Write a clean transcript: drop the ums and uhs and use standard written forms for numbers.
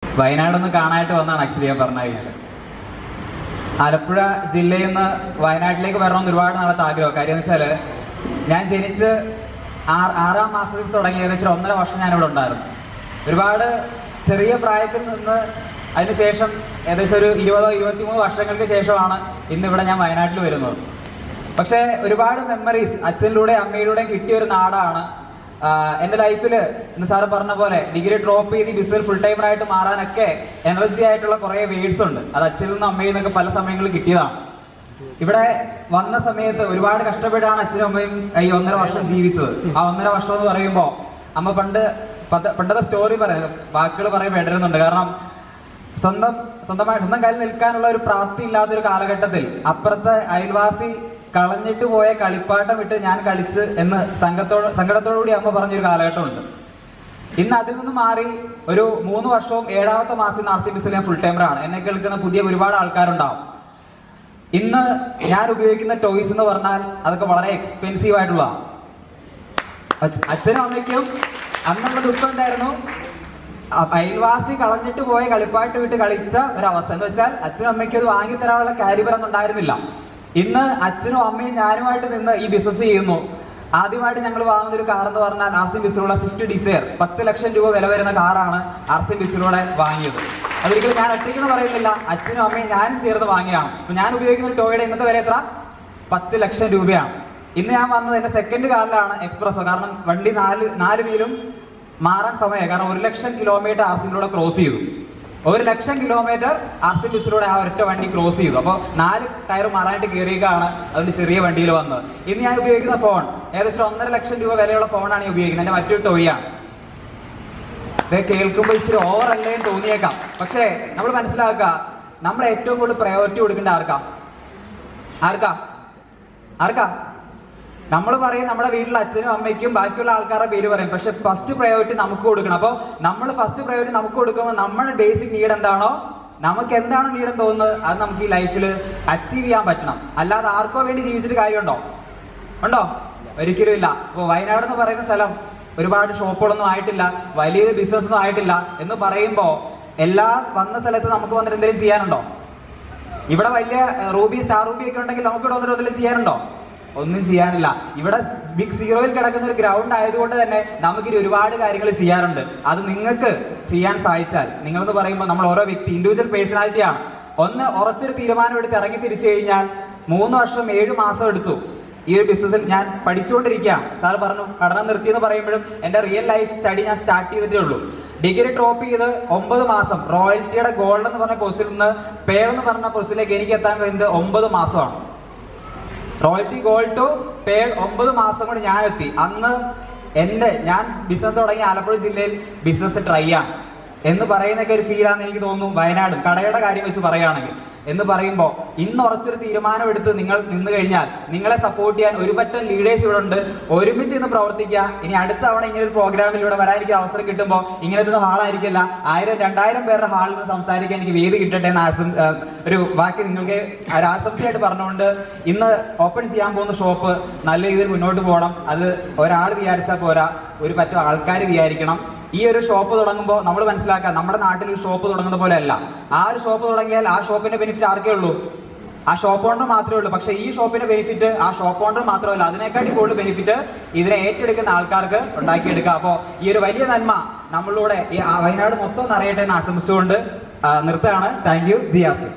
വയനാടൊന്ന് കാണാനായിട്ട് വന്നാണ് ആക്ച്വലി ഞാൻ പറഞ്ഞു കഴിഞ്ഞാൽ. ആലപ്പുഴ ജില്ലയിൽ നിന്ന് വയനാട്ടിലേക്ക് വരണമെന്ന് ഒരുപാട് നാളത്തെ ആഗ്രഹം. കാര്യം എന്ന് വെച്ചാൽ ഞാൻ ജനിച്ച് 6-ാം മാസത്തിൽ തുടങ്ങി ഏകദേശം 1.5 വർഷം ഞാനിവിടെ ഉണ്ടായിരുന്നു. ഒരുപാട് ചെറിയ പ്രായത്തിൽ നിന്ന് അതിനുശേഷം ഏകദേശം ഒരു 20-23 വർഷങ്ങൾക്ക് ശേഷമാണ് ഇന്നിവിടെ ഞാൻ വയനാട്ടിൽ വരുന്നത്. പക്ഷേ ഒരുപാട് മെമ്മറീസ് അച്ഛനിലൂടെയും അമ്മയിലൂടെയും കിട്ടിയ ഒരു നാടാണ്. എൻ്റെ ലൈഫിൽ ഇന്ന് സാറ് പറഞ്ഞ പോലെ ഡിഗ്രി ഡ്രോപ്പ് ചെയ്ത് ബിസിനസ് ഫുൾ ടൈമറായിട്ട് മാറാനൊക്കെ എനർജി ആയിട്ടുള്ള കുറേ വേഡ്സ് ഉണ്ട്. അത് അച്ഛനിൽ നിന്നും അമ്മയിൽ നിന്നൊക്കെ പല സമയങ്ങളിൽ കിട്ടിയതാണ്. ഇവിടെ വന്ന സമയത്ത് ഒരുപാട് കഷ്ടപ്പെട്ടാണ് അച്ഛനും അമ്മയും ഈ 1.5 വർഷം ജീവിച്ചത്. ആ 1.5 വർഷം എന്ന് പറയുമ്പോൾ അമ്മ പണ്ടത്തെ സ്റ്റോറി പറയുന്നത് വാക്കുകൾ പറയാൻ വേണ്ടിരുന്നുണ്ട്. കാരണം സ്വന്തം കാലിൽ നിൽക്കാനുള്ള ഒരു പ്രാപ്തി ഇല്ലാത്തൊരു കാലഘട്ടത്തിൽ അപ്പുറത്തെ അയൽവാസി കളഞ്ഞിട്ട് പോയ കളിപ്പാട്ടം വിട്ട് ഞാൻ കളിച്ച് എന്ന് സങ്കടത്തോടുകൂടി അമ്മ പറഞ്ഞൊരു കാലഘട്ടമുണ്ട്. ഇന്ന് അതിൽ നിന്ന് മാറി ഒരു 3 വർഷവും 7-ാമത്തെ മാസം RCBCയിൽ ഞാൻ ഫുൾ ടൈമറാണ്. എന്നെ കേൾക്കുന്ന പുതിയ ഒരുപാട് ആൾക്കാരുണ്ടാവും. ഇന്ന് ഞാൻ ഉപയോഗിക്കുന്ന ടോയ്സ് എന്ന് പറഞ്ഞാൽ അതൊക്കെ വളരെ എക്സ്പെൻസീവ് ആയിട്ടുള്ളതാണ്. അച്ഛനും അമ്മയ്ക്കും അന്നുള്ള ദുഃഖം ഉണ്ടായിരുന്നു. അയൽവാസി കളഞ്ഞിട്ട് പോയ കളിപ്പാട്ട് വിട്ട് കളിച്ച ഒരവസ്ഥ എന്ന് വെച്ചാൽ അച്ഛനും അമ്മയ്ക്കും അത് വാങ്ങിത്തരാനുള്ള കാരിബറൊന്നും ഉണ്ടായിരുന്നില്ല. ഇന്ന് അച്ഛനും അമ്മയും ഞാനുമായിട്ട് നിന്ന് ഈ ബിസിനസ് ചെയ്യുന്നു. ആദ്യമായിട്ട് ഞങ്ങൾ വാങ്ങുന്ന ഒരു കാർ എന്ന് പറഞ്ഞാൽ RCBCയിലുള്ള സ്വിഫ്റ്റ് ഡിസയർ 10 ലക്ഷം രൂപ വില വരുന്ന കാറാണ് RCBCയിലൂടെ വാങ്ങിയത്. അതൊരിക്കലും ഞാൻ ഒറ്റയ്ക്കെന്ന് പറയുന്നില്ല, അച്ഛനും അമ്മയും ഞാനും ചേർന്ന് വാങ്ങിയാണ്. അപ്പൊ ഞാൻ ഉപയോഗിക്കുന്ന ഒരു ടോയുടെ ഇന്നത്തെ വില എത്ര? 10 ലക്ഷം രൂപയാണ്. ഇന്ന് ഞാൻ വന്നത് എന്റെ സെക്കൻഡ് കാറിലാണ്, എക്സ്പ്രസോ. കാരണം വണ്ടി 4 വീലും മാറാൻ സമയമായി. കാരണം 1 ലക്ഷം കിലോമീറ്റർ RCBCയിലൂടെ ക്രോസ് ചെയ്തു. 1 ലക്ഷം കിലോമീറ്റർ RCBCയിലൂടെ ആ ഒരൊറ്റ വണ്ടി ക്രോസ് ചെയ്തു. അപ്പോൾ 4 ടയർ മാറാനായിട്ട് കയറിയേക്കാണ് അതിന്റെ ചെറിയ വണ്ടിയിൽ വന്നത്. ഇന്ന് ഞാൻ ഉപയോഗിക്കുന്ന ഫോൺ ഏകദേശം 1.5 ലക്ഷം രൂപ വിലയുള്ള ഫോണാണ് ഞാൻ ഉപയോഗിക്കുന്നത്. എന്റെ മറ്റൊരു ടോയാണ്. ഇത് കേൾക്കുമ്പോൾ ഇച്ചിരി ഓവറല്ലേ എന്ന് തോന്നിയേക്കാം. പക്ഷേ നമ്മൾ മനസ്സിലാക്കുക, നമ്മൾ ഏറ്റവും കൂടുതൽ പ്രയോറിറ്റി കൊടുക്കേണ്ട ആർക്കാ? നമ്മൾ പറയും നമ്മുടെ വീട്ടിൽ അച്ഛനും അമ്മയ്ക്കും ബാക്കിയുള്ള ആൾക്കാരുടെ പേര് പറയും. പക്ഷെ ഫസ്റ്റ് പ്രയോറിറ്റി നമുക്ക് കൊടുക്കണം. അപ്പോൾ നമ്മൾ ഫസ്റ്റ് പ്രയോറിറ്റി നമുക്ക് കൊടുക്കുമ്പോൾ നമ്മുടെ ബേസിക് നീഡ് എന്താണോ, നമുക്ക് എന്താണ് നീഡ് എന്ന് തോന്നുന്നത്, അത് നമുക്ക് ഈ ലൈഫിൽ അച്ചീവ് ചെയ്യാൻ പറ്റണം. അല്ലാതെ ആർക്കോ വേണ്ടി ജീവിച്ചിട്ട് കാര്യമുണ്ടോ? ഒരിക്കലും ഇല്ല. അപ്പോൾ വയനാട് എന്ന് പറയുന്ന സ്ഥലം ഒരുപാട് ഷോപ്പുകളൊന്നും ആയിട്ടില്ല, വലിയ ബിസിനസ് ഒന്നും ആയിട്ടില്ല എന്ന് പറയുമ്പോൾ എല്ലാ വന്ന സ്ഥലത്ത് നമുക്ക് വന്നിട്ട് എന്തെങ്കിലും ചെയ്യാനുണ്ടോ? ഇവിടെ വലിയ സ്റ്റാർ റൂബി ഒക്കെ ഉണ്ടെങ്കിൽ നമുക്ക് ഇവിടെ വന്നിട്ട് എന്തെങ്കിലും ചെയ്യാനുണ്ടോ? ഒന്നും ചെയ്യാനില്ല. ഇവിടെ ബിഗ് സീറോയിൽ കിടക്കുന്ന ഒരു ഗ്രൗണ്ട് ആയതുകൊണ്ട് തന്നെ നമുക്കിനി ഒരുപാട് കാര്യങ്ങൾ ചെയ്യാറുണ്ട്. അത് നിങ്ങൾക്ക് ചെയ്യാൻ സാധിച്ചാൽ, നിങ്ങളെന്ന് പറയുമ്പോൾ നമ്മൾ ഓരോ വ്യക്തി ഇൻഡിവിജ്വൽ പേഴ്സണാലിറ്റിയാണ്. ഒന്ന് ഉറച്ചൊരു തീരുമാനം എടുത്ത് ഇറങ്ങി തിരിച്ചു കഴിഞ്ഞാൽ 3 വർഷം 7 മാസം എടുത്തു ഈ ഒരു ബിസിനസ്സിൽ ഞാൻ പഠിച്ചുകൊണ്ടിരിക്കുകയാണ്. സാർ പറഞ്ഞു പഠനം നിർത്തിയെന്ന് പറയുമ്പോഴും എൻ്റെ റിയൽ ലൈഫ് സ്റ്റഡി ഞാൻ സ്റ്റാർട്ട് ചെയ്തിട്ടേ ഉള്ളൂ. ഡിഗ്രി ഡ്രോപ്പ് ചെയ്ത് 9 മാസം റോയൽറ്റിയുടെ ഗോൾഡ് എന്ന് പറഞ്ഞ പോസ്റ്റിൽ നിന്ന് പേൾ എന്ന് പറഞ്ഞ പോസ്റ്റിലേക്ക് എനിക്ക് എത്താൻ വേണ്ടത് 9 മാസമാണ്. റോയൽറ്റി ഗോൾഡ് ടു പേൾ 9 മാസം കൊണ്ട് ഞാൻ എത്തി. അന്ന് ഞാൻ ബിസിനസ് തുടങ്ങി ആലപ്പുഴ ജില്ലയിൽ ബിസിനസ് ട്രൈ ആണ് എന്ന് പറയുന്നൊക്കെ ഒരു ഫീലാണെന്ന് എനിക്ക് തോന്നുന്നു. വയനാടും കടയുടെ കാര്യം വെച്ച് പറയുകയാണെങ്കിൽ എന്ന് പറയുമ്പോൾ ഇന്ന് ഉറച്ചൊരു തീരുമാനം എടുത്ത് നിങ്ങൾ നിന്ന് കഴിഞ്ഞാൽ നിങ്ങളെ സപ്പോർട്ട് ചെയ്യാൻ ഒരു പറ്റം ലീഡേഴ്സ് ഇവിടെ ഉണ്ട്. ഒരുമിച്ച് ഇന്ന് പ്രവർത്തിക്കുക. ഇനി അടുത്ത തവണ ഇങ്ങനെ ഒരു പ്രോഗ്രാമിൽ ഇവിടെ വരാൻ എനിക്ക് അവസരം കിട്ടുമ്പോൾ ഇങ്ങനത്തെ ഒരു ഹാളായിരിക്കില്ല, 1000-2000 പേരുടെ ഹാളിൽ നിന്ന് സംസാരിക്കാൻ എനിക്ക് വേദി കിട്ടട്ടെ എന്ന് ഒരു വാക്ക് നിങ്ങൾക്ക് ആശംസയായിട്ട് പറഞ്ഞുകൊണ്ട് ഇന്ന് ഓപ്പൺ ചെയ്യാൻ പോകുന്ന ഷോപ്പ് നല്ല രീതിയിൽ മുന്നോട്ട് പോകണം. അത് ഒരാൾ വിചാരിച്ചാൽ പോരാ, ഒരു പറ്റം ആൾക്കാർ വിചാരിക്കണം. ഈ ഒരു ഷോപ്പ് തുടങ്ങുമ്പോൾ നമ്മൾ മനസ്സിലാക്കുക, നമ്മുടെ നാട്ടിൽ ഒരു ഷോപ്പ് തുടങ്ങുന്ന പോലെ അല്ല. ആ ഒരു ഷോപ്പ് തുടങ്ങിയാൽ ആ ഷോപ്പിന്റെ ബെനിഫിറ്റ് ആർക്കേ ഉള്ളൂ? ആ ഷോപ്പ് ഓണർ മാത്രമേ ഉള്ളൂ. പക്ഷേ ഈ ഷോപ്പിന്റെ ബെനിഫിറ്റ് ആ ഷോപ്പ് ഓണർ മാത്രമല്ല, അതിനെക്കാട്ടി കൂടുതൽ ബെനിഫിറ്റ് ഇതിനെ ഏറ്റെടുക്കുന്ന ആൾക്കാർക്ക് ഉണ്ടാക്കിയെടുക്കുക. അപ്പോൾ ഈ ഒരു വലിയ നന്മ നമ്മളിലൂടെ ഈ വയനാട് മൊത്തം നിറയട്ടെ എന്ന് ആശംസിച്ചുകൊണ്ട് നിർത്തുകയാണ്. Thank you. ജിയാസ്.